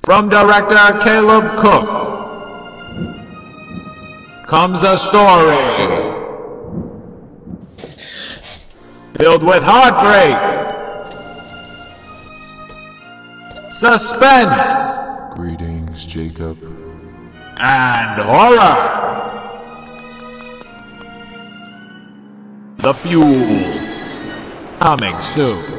From director Caleb Cook comes a story filled with heartbreak, suspense, greetings, Jacob, and horror. The Fuel, coming soon.